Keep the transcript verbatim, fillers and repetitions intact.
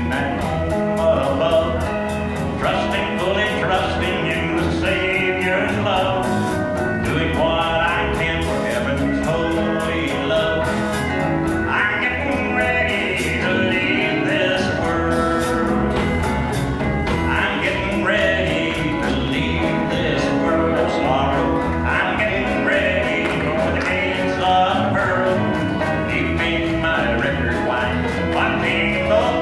at home above, trusting, fully trusting in the Savior's love, doing what I can for heaven's holy love. I'm getting ready to leave this world. I'm getting ready to leave this world of sorrow. I'm getting ready for the gates of pearl. Keeping my record white, watching those